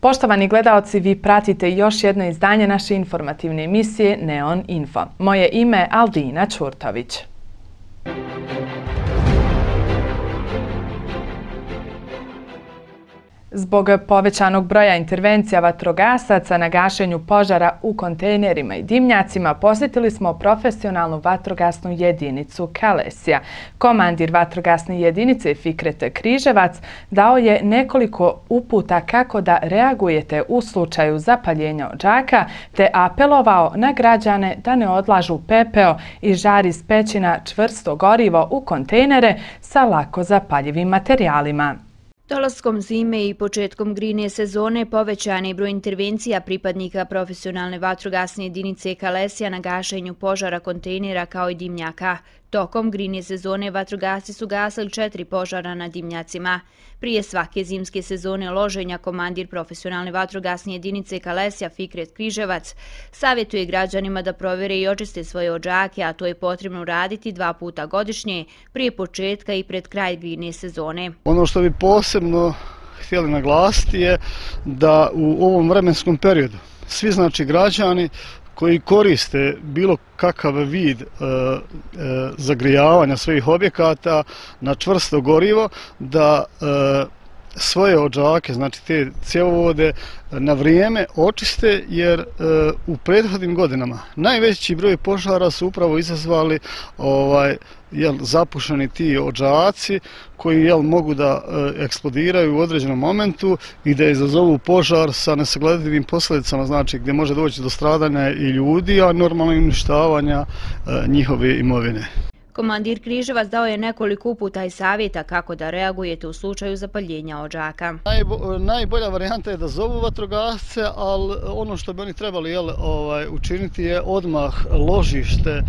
Poštovani gledaoci, vi pratite još jedno izdanje naše informativne emisije Neon Info. Moje ime je Aldina Ćurtović. Zbog povećanog broja intervencija vatrogasaca na gašenju požara u kontejnerima i dimnjacima posjetili smo profesionalnu vatrogasnu jedinicu Kalesija. Komandir vatrogasne jedinice Fikret Križevac dao je nekoliko uputa kako da reagujete u slučaju zapaljenja odžaka te apelovao na građane da ne odlažu pepeo i žar iz pećina čvrsto gorivo u kontejnere sa lako zapaljivim materijalima. Dolaskom zime i početkom grejne sezone povećan je broj intervencija pripadnika profesionalne vatrogasne jedinice Kalesija na gašenju požara kontejnera kao i dimnjaka. Tokom grejne sezone vatrogasci su gasili 4 požara na dimnjacima. Prije svake zimske sezone loženja komandir profesionalne vatrogasne jedinice Kalesija Fikret Križevac savjetuje građanima da provjere i očiste svoje odžake, a to je potrebno raditi 2 puta godišnje, prije početka i pred kraj grejne sezone. Ono što bi posebno htjeli naglasiti je da u ovom vremenskom periodu svi građani koji koriste bilo kakav vid zagrijavanja svojih objekata na čvrsto gorivo, da svoje odžake, znači te cjevovode, na vrijeme očiste, jer u prethodnim godinama najveći broj požara su upravo izazvali zapušeni ti odžaci koji mogu da eksplodiraju u određenom momentu i da izazovu požar sa nesagledivim posljedicama, znači gdje može doći do stradanja i ljudi, a normalno i uništavanja njihove imovine. Komandir Križevac dao je nekoliko uputa i savjeta kako da reagujete u slučaju zapaljenja odžaka. Najbolja varijanta je da zovu vatrogasce, ali ono što bi oni trebali učiniti je odmah ložište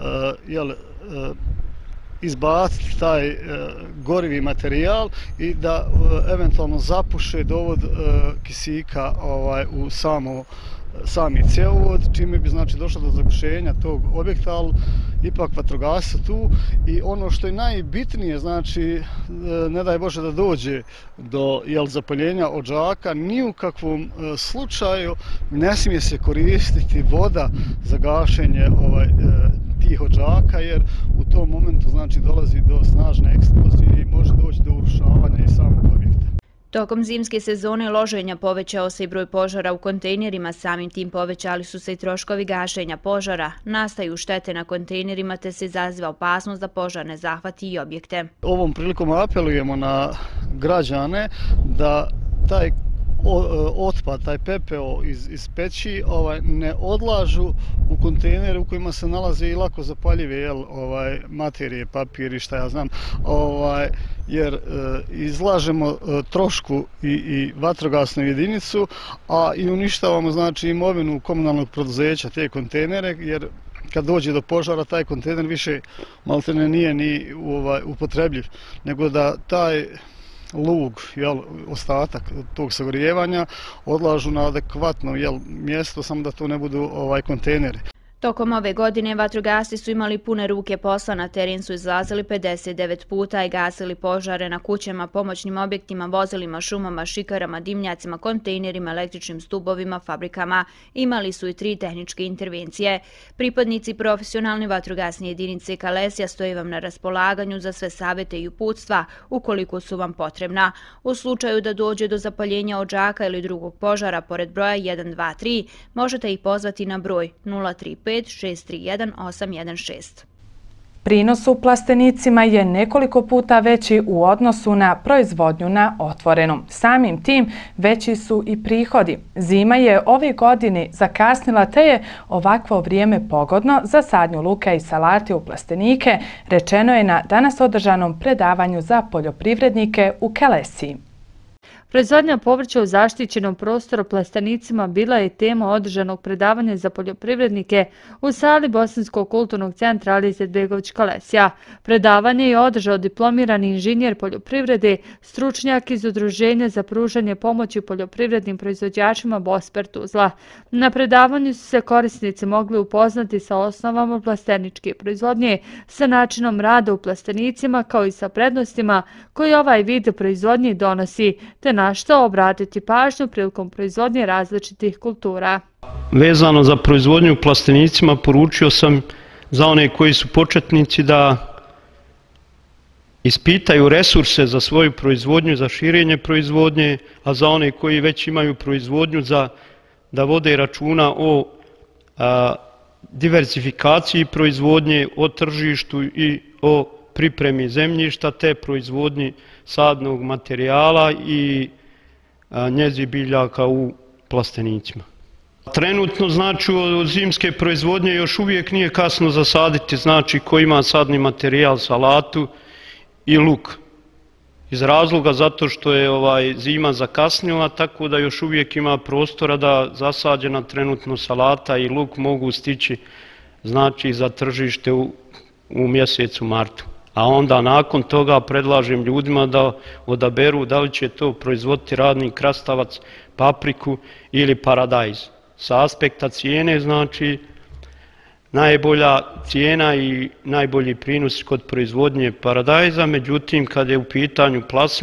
izbaciti taj gorivi materijal i da eventualno zapuše dovod kisika u sami cjevovod, čime bi došlo do zagušenja tog objekta, ali ipak vatrogasci tu. I ono što je najbitnije, ne daj Bože da dođe do zapaljenja odžaka, ni u kakvom slučaju ne smije se koristiti voda za gašenje tih odžaka, jer u tom momentu dolazi do snažne eksplozije i može doći do urušavanja i samog objekta. Tokom zimske sezone loženja povećao se i broj požara u kontejnerima, samim tim povećali su se i troškovi gašenja požara, nastaju štete na kontejnerima te se izaziva opasnost da požar ne zahvati i objekte. Ovom prilikom apelujemo na građane da taj otpad, taj pepeo iz peći ne odlažu u kontejnere u kojima se nalaze i lako zapaljive materije, papir i šta ja znam, jer izlažemo trošku i vatrogasnu jedinicu, a i uništavamo imovinu komunalnog preduzeća, te kontejnere, jer kad dođe do požara taj kontejner više maltene nije ni upotrebljiv, nego da taj lug, ostatak tog sagorijevanja odlažu na adekvatno mjesto, samo da to ne budu kontejneri. Tokom ove godine vatrogasci su imali pune ruke posla, na teren su izlazili 59 puta i gasili požare na kućama, pomoćnim objektima, vozilima, šumama, šikarama, dimnjacima, kontejnerima, električnim stubovima, fabrikama. Imali su i 3 tehničke intervencije. Pripadnici profesionalne vatrogasne jedinice Kalesija stoje vam na raspolaganju za sve savjete i uputstva ukoliko su vam potrebna. U slučaju da dođe do zapaljenja odžaka ili drugog požara, pored broja 123, možete ih pozvati na broj 035 631 816. Prinos u plastenicima je nekoliko puta veći u odnosu na proizvodnju na otvorenom. Samim tim veći su i prihodi. Zima je ove godine zakasnila te je ovakvo vrijeme pogodno za sadnju luka i salate u plastenike, rečeno je na danas održanom predavanju za poljoprivrednike u Kalesiji. Proizvodnja povrća u zaštićenom prostoru plastenicima bila je tema održanog predavanja za poljoprivrednike u sali Bosanskog kulturnog centra Ali Izetbegović Kalesija. Predavanje je održao diplomirani inženjer poljoprivrede, stručnjak iz Udruženja za pružanje pomoći poljoprivrednim proizvođačima Bosper Tuzla. Na predavanju su se korisnici mogli upoznati sa osnovama plasteničke proizvodnje, sa načinom rada u plastenicima kao i sa prednostima koji ovaj vid proizvodnje donosi, te na što obratiti pažnju prilikom proizvodnje različitih kultura. Vezano za proizvodnju u plastenicima poručio sam za one koji su početnici da ispitaju resurse za svoju proizvodnju, za širenje proizvodnje, a za one koji već imaju proizvodnju da vode računa o diversifikaciji proizvodnje, o tržištu i o pripremi zemljišta te proizvodnji sadnog materijala i njezi biljaka u plastenicima. Trenutno, znači, od zimske proizvodnje još uvijek nije kasno zasaditi, znači, ko ima sadni materijal, salatu i luk. Iz razloga zato što je zima zakasnila, tako da još uvijek ima prostora da zasađena trenutno salata i luk mogu stići, znači, za tržište u mjesecu martu. A onda nakon toga predlažem ljudima da odaberu da li će to proizvoditi radni krastavac, papriku ili paradajz. Sa aspekta cijene, znači, najbolja cijena i najbolji prinos kod proizvodnje paradajza, međutim, kad je u pitanju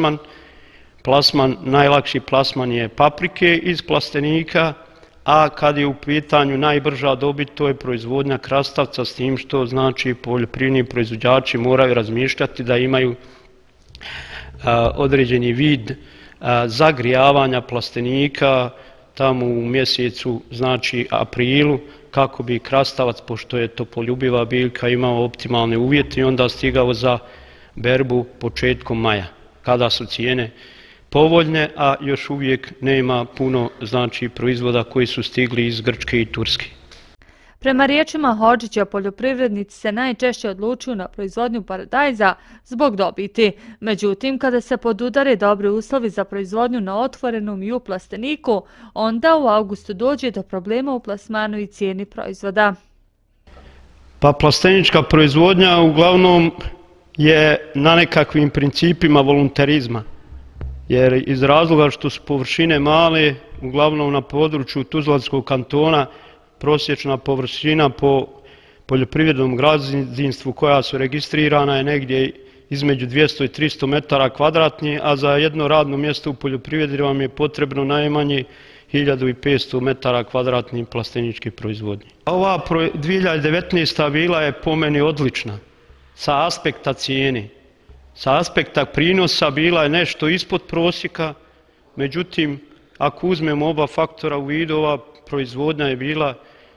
plasman, najlakši plasman je paprike iz plastenika, a kad je u pitanju najbrža dobit, to je proizvodnja krastavca, s tim što, znači, poljoprivredni proizvođači moraju razmišljati da imaju određeni vid zagrijavanja plastenika tamo u mjesecu, znači, aprilu, kako bi krastavac, pošto je topoljubiva biljka, imao optimalne uvjete i onda stigao za berbu početkom maja, kada su cijene povoljne, a još uvijek nema puno, znači, proizvoda koji su stigli iz Grčke i Turske. Prema riječima Hodžića, poljoprivrednici se najčešće odlučuju na proizvodnju paradajza zbog dobiti. Međutim, kada se podudare dobri uslovi za proizvodnju na otvorenom i u plasteniku, onda u avgustu dođe do problema u plasmanu i cijeni proizvoda. Pa plastenička proizvodnja uglavnom je na nekakvim principima voluntarizma, jer iz razloga što su površine male, uglavnom na području Tuzlanskog kantona, prosječna površina po poljoprivrednom gazdinstvu koja su registrirana je negdje između 200 i 300 metara kvadratnih, a za jedno radno mjesto u poljoprivredi vam je potrebno najmanje 1500 metara kvadratnih plasteničke proizvodnje. Ova 2019. bila je po meni odlična sa aspekta cijene. Sa aspekta prinosa bila je nešto ispod prosjeka, međutim, ako uzmemo oba faktora u vidu, ova proizvodnja je bila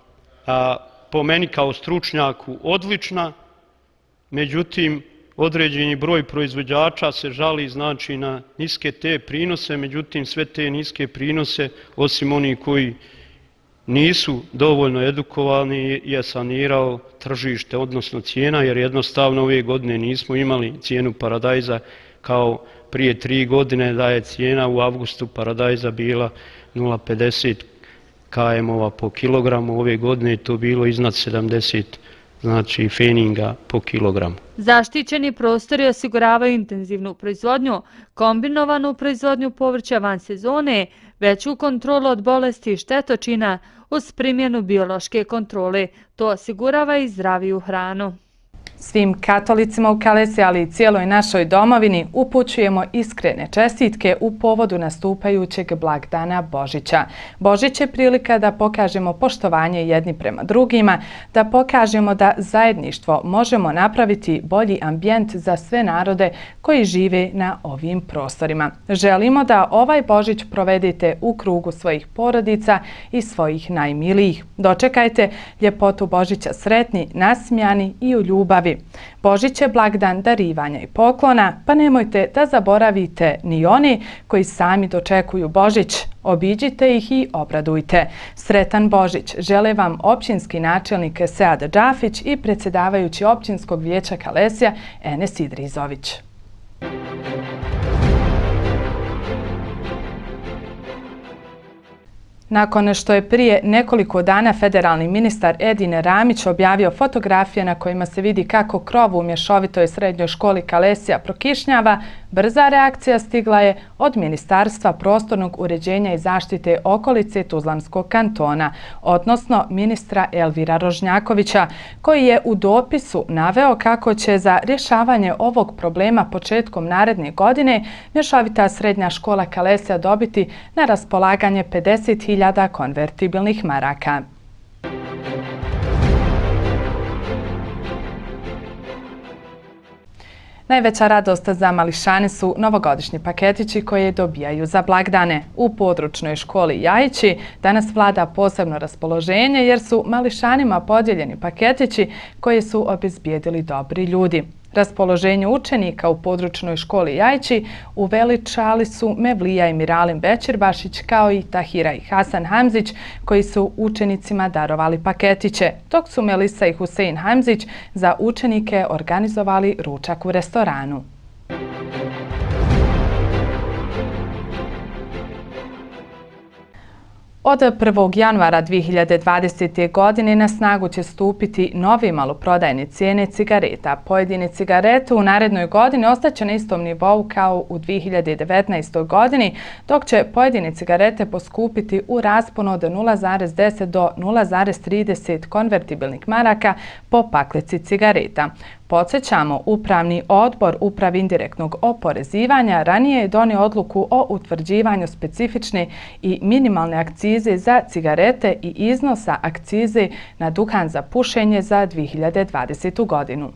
po meni kao stručnjaku odlična, međutim, određeni broj proizvođača se žali, znači, na niske te prinose, međutim, sve te niske prinose, osim onih koji nisu dovoljno edukovani, je sanirao tržište, odnosno cijena, jer jednostavno ove godine nismo imali cijenu paradajza kao prije 3 godine, da je cijena u avgustu paradajza bila 0,50 km po kilogramu, ove godine je to bilo iznad 70, znači, feninga po kilogramu. Zaštićeni prostori osiguravaju intenzivnu proizvodnju, kombinovanu proizvodnju povrća van sezone, veću kontrolu od bolesti i štetočina uz primjenu biološke kontrole. To osigurava i zdraviju hranu. Svim katolicima u Kalesiji, ali i cijeloj našoj domovini upućujemo iskrene čestitke u povodu nastupajućeg blagdana Božića. Božić je prilika da pokažemo poštovanje jedni prema drugima, da pokažemo da zajedništvo možemo napraviti bolji ambijent za sve narode koji žive na ovim prostorima. Želimo da ovaj Božić provedete u krugu svojih porodica i svojih najmilijih. Dočekajte ljepotu Božića sretni, nasmijani i u ljubavi. Božić je blagdan darivanja i poklona, pa nemojte da zaboravite ni oni koji sami dočekuju Božić. Obiđite ih i obradujte. Sretan Božić žele vam općinski načelnik Sead Džafić i predsjedavajući općinskog vijeća Kalesija Enes Idrizović. Nakon što je prije nekoliko dana federalni ministar Edin Ramić objavio fotografije na kojima se vidi kako krov u mješovitoj srednjoj školi Kalesija prokišnjava, Brza reakcija stigla je od Ministarstva prostornog uređenja i zaštite okolice Tuzlanskog kantona, odnosno ministra Elvira Rožnjakovića, koji je u dopisu naveo kako će za rješavanje ovog problema početkom naredne godine Mješovita srednja škola Kalesija dobiti na raspolaganje 50.000 konvertibilnih maraka. Najveća radost za mališane su novogodišnji paketići koje dobijaju za blagdane. U područnoj školi Jajići danas vlada posebno raspoloženje jer su mališanima podijeljeni paketići koje su obezbijedili dobri ljudi. Raspoloženje učenika u područnoj školi Jajići uveličali su Mevlija i Miralin Bećirbašić kao i Tahira i Hasan Hamzić koji su učenicima darovali paketiće, dok su Melisa i Husein Hamzić za učenike organizovali ručak u restoranu. Od 1. januara 2020. godine na snagu će stupiti novi maloprodajne cijene cigareta. Pojedine cigarete u narednoj godini ostaće na istom nivou kao u 2019. godini, dok će pojedine cigarete poskupiti u rasponu od 0,10 do 0,30 konvertibilnih maraka po paklici cigareta. Podsjećamo, Upravni odbor Uprave indirektnog oporezivanja ranije je donio odluku o utvrđivanju specifične i minimalne akcize za cigarete i iznosa akcize na duhan za pušenje za 2020. godinu.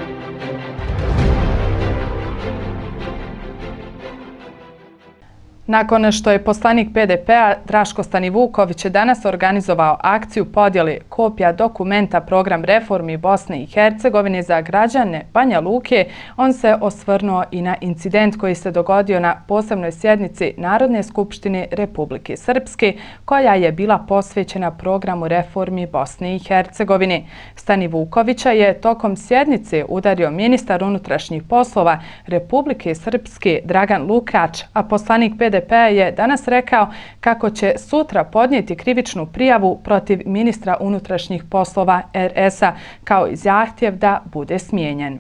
Nakon što je poslanik PDP-a Draško Stanivuković danas organizovao akciju podjele kopija dokumenta Program reformi Bosne i Hercegovine za građane Banja Luke, on se osvrnuo i na incident koji se dogodio na posebnoj sjednici Narodne skupštine Republike Srpske, koja je bila posvećena programu reformi Bosne i Hercegovine. Stanivukovića je tokom sjednice udario ministar unutrašnjih poslova Republike Srpske Dragan Lukač, a poslanik PDP je danas rekao kako će sutra podnijeti krivičnu prijavu protiv ministra unutrašnjih poslova RS-a kao i zahtjev da bude smijenjen.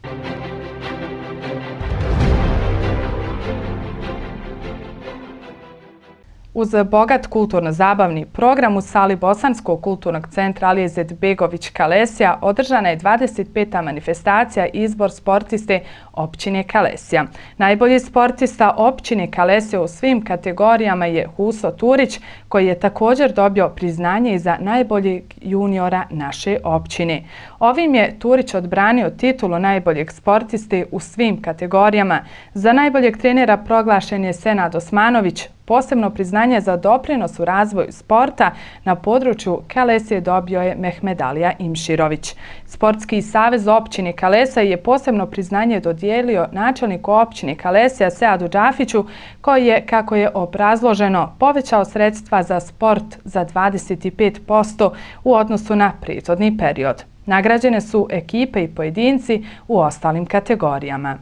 Uz bogat kulturno-zabavni program u sali Bosanskog kulturnog centra Alije Izetbegović Kalesija održana je 25. manifestacija i izbor sportiste općine Kalesija. Najbolji sportista općine Kalesija u svim kategorijama je Huso Turić, koji je također dobio priznanje i za najboljeg juniora naše općine. Ovim je Turić odbranio titulu najboljeg sportiste u svim kategorijama. Za najboljeg trenera proglašen je Senad Osmanović. Posebno priznanje za doprinos u razvoju sporta na području Kalesije dobio je Mehmedalija Imširović. Sportski savez općine Kalesija je posebno priznanje dodijelio načelniku općine Kalesija Seadu Džafiću, koji je, kako je obrazloženo, povećao sredstva za sport za 25% u odnosu na prethodni period. Nagrađene su ekipe i pojedinci u ostalim kategorijama.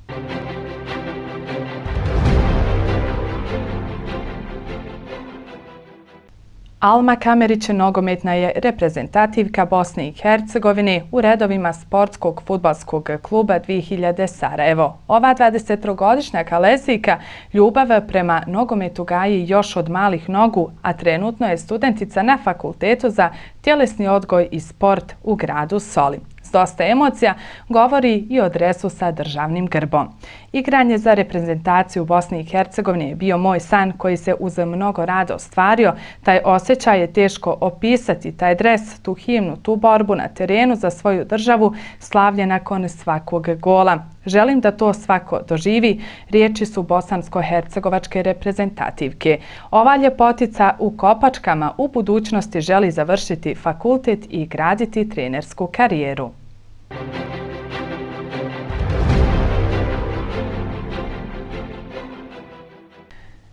Alma Kamerić nogometna je reprezentativka Bosne i Hercegovine u redovima sportskog fudbalskog kluba 2000 Sarajevo. Ova 23-godišnja Kalesijka ljubav prema nogometu gaji još od malih nogu, a trenutno je studentica na Fakultetu za tjelesni odgoj i sport u gradu Soli. S dosta emocija govori i o dresu sa državnim grbom. Igranje za reprezentaciju Bosne i Hercegovine je bio moj san koji se uz mnogo rada ostvario. Taj osjećaj je teško opisati, taj dres, tu himnu, tu borbu na terenu za svoju državu, slavlje nakon svakog gola. Želim da to svako doživi, riječi su bosansko-hercegovačke reprezentativke. Ova ljepotica u Kopačkama u budućnosti želi završiti fakultet i graditi trenersku karijeru.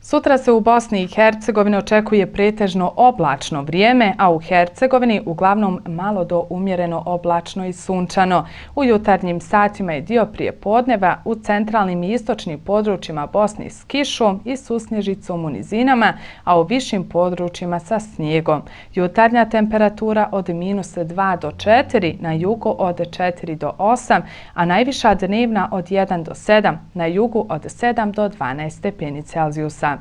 Sutra se u Bosni i Hercegovini očekuje pretežno oblačno vrijeme, a u Hercegovini uglavnom malo do umjereno oblačno i sunčano. U jutarnjim satima je dio prijepodneva u centralnim i istočnim područjima Bosne s kišom i susnježicom u nizinama, a u višim područjima sa snijegom. Jutarnja temperatura od -2 do 4, na jugu od 4 do 8, a najviša dnevna od 1 do 7, na jugu od 7 do 12 stepeni Celzijusa.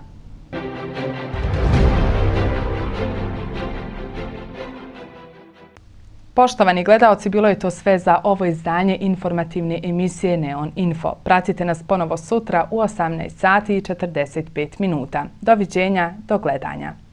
Poštovani gledaoci, bilo je to sve za ovo izdanje informativne emisije Neon Info. Pratite nas ponovo sutra u 18 sati i 45 minuta. Doviđenja, do gledanja.